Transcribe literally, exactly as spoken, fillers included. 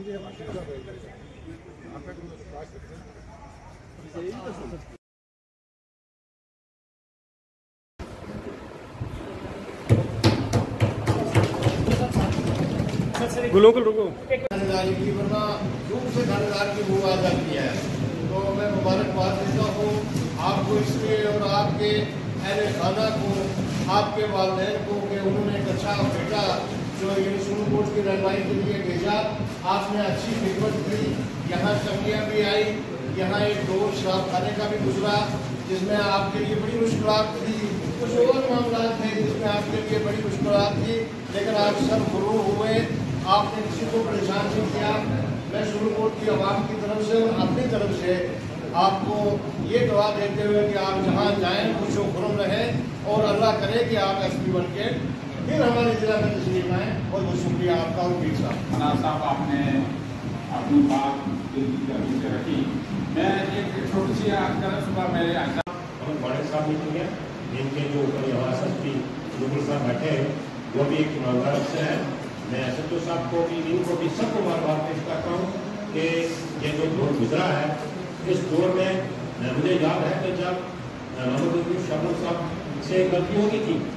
गुलो को रुको खानेदारी की, वरना दूर से खानेदार की वो आ जाती है। तो मैं मुबारकबाद देता हूँ आपको इसके और आपके अहले खाना को, आपके वालिदैन को कि उन्होंने एक अच्छा बेटा जो ये सुप्रीम कोर्ट की रहनुमाई के लिए भेजा। आपने अच्छी खिदमत की, यहाँ चंगियाँ भी आई, यहाँ एक दौर शराब खाने का भी गुजरा जिसमें आपके लिए बड़ी मुश्किलात थी, कुछ और मामला थे जिसमें आपके लिए बड़ी मुश्किलात थी, लेकिन आप सब गुरूर हुए, आपने किसी को परेशान नहीं किया। मैं सुप्रीम कोर्ट की आवाम की तरफ से और अपनी तरफ से आपको ये दुआ देते हुए कि आप जहाँ जाएँ खुश खुरम रहें और अल्लाह करे कि आप एस पी बन के फिर हमारे जिला में तशरीफ आएँ। बहुत बहुत शुक्रिया आपका और पीर साहब। साहब आपने अपनी बात दिल से रखी। मैं एक छोटी सी करना सुबह मेरे बहुत बड़े साहब मीटिंग है जिनके जो ऊपर यहाँ एसपी मुगल साहब बैठे हैं वो भी एक ईमानदार से है। मैं एस एच ओ साहब को भी, इनको भी सबको बार बार पेश करता हूँ कि ये जो दौर गुजरा है इस दौर में मुझे याद है कि जब मोहम्मद शबनम साहब से गलती होगी थी